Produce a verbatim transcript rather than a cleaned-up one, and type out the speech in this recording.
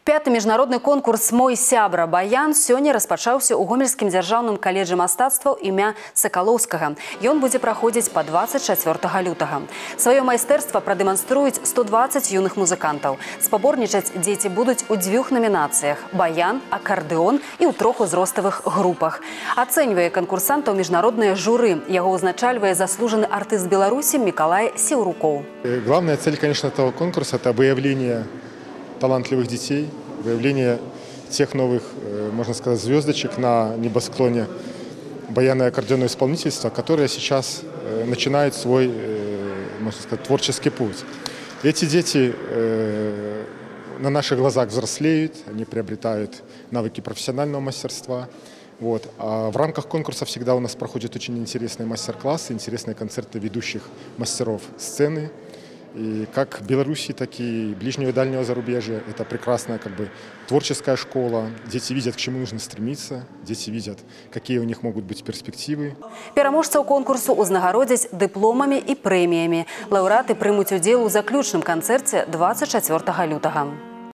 Пяты міжнародны конкурс «Мой сябра баян» сёння распачаўся ў Гомельскім дзяржаўным каледжы мастацтваў імя Сакалоўскага. Ён будзе праходзіць па дваццаць чацвёртага лютага. Сваё майстэрства прадэманструюць сто дваццаць юных музыкантаў. Спаборнічаць дзеці будуць у дзвюх намінацыях – баян, акардэон і ў трох узроставых групах. Ацэньвае канкурсантаў міжнароднае журы. Яго узначальвае заслужаны артыст Беларусі Миколай Сеўрукоў. Главная цель, конечно, этого конкурса – это выявление талантливых детей, выявление тех новых, можно сказать, звездочек на небосклоне баяна и аккордеонного исполнительства, которые сейчас начинают свой, можно сказать, творческий путь. Эти дети на наших глазах взрослеют, они приобретают навыки профессионального мастерства. Вот. А в рамках конкурса всегда у нас проходят очень интересные мастер-классы, интересные концерты ведущих мастеров сцены. И как Беларуси, так и ближнего и дальнего зарубежья. Это прекрасная как бы творческая школа. Дети видят, к чему нужно стремиться. Дети видят, какие у них могут быть перспективы. Пераможцаў конкурсу узнагародзяць дыпломамі і прэміямі. Лаўрэаты прымуць удзел у заключным канцэрце дваццаць чацвёртага лютага.